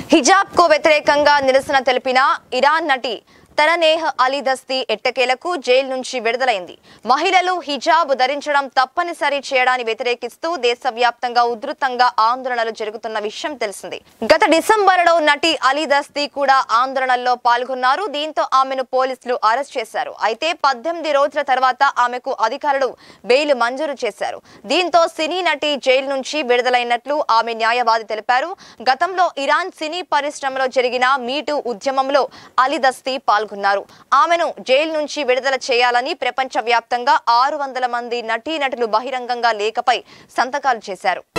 హిజాబ్ కు వ్యతిరేకంగా నిరసన తెలిపిన ఇరాన్ నటి తననేహ్ అలీ దస్తీ ఎట్టకేలకు జైలు నుంచి విడుదలైంది. మహిళలు హిజాబ్ ధరించడం తప్పనిసరి చేయడాన్ని వ్యతిరేకిస్తూ దేశవ్యాప్తంగా ఉధృతంగా ఆందోళనలు జరుగుతున్న విషయం తెలిసింది. గత డిసెంబర్లో నటి అలీ దస్తీ కూడా ఆందోళనల్లో పాల్గొన్నారు. దీంతో ఆమెను పోలీసులు అరెస్ట్ చేశారు. అయితే 18 రోజుల తర్వాత ఆమెకు అధికారులు బెయిల్ మంజూరు చేశారు. దీంతో సినీ నటి జైలు నుంచి విడుదలైనట్లు ఆమె న్యాయవాది తెలిపారు. గతంలో ఇరాన్ సినీ పరిశ్రమలో జరిగిన మీటూ ఉద్యమంలో అలీ దస్తీ పాల్గొన్నారు. ఆమెను జైలు నుంచి విడుదల చేయాలని ప్రపంచవ్యాప్తంగా 600 మంది నటీనటులు బహిరంగంగా లేఖపై సంతకాలు చేశారు.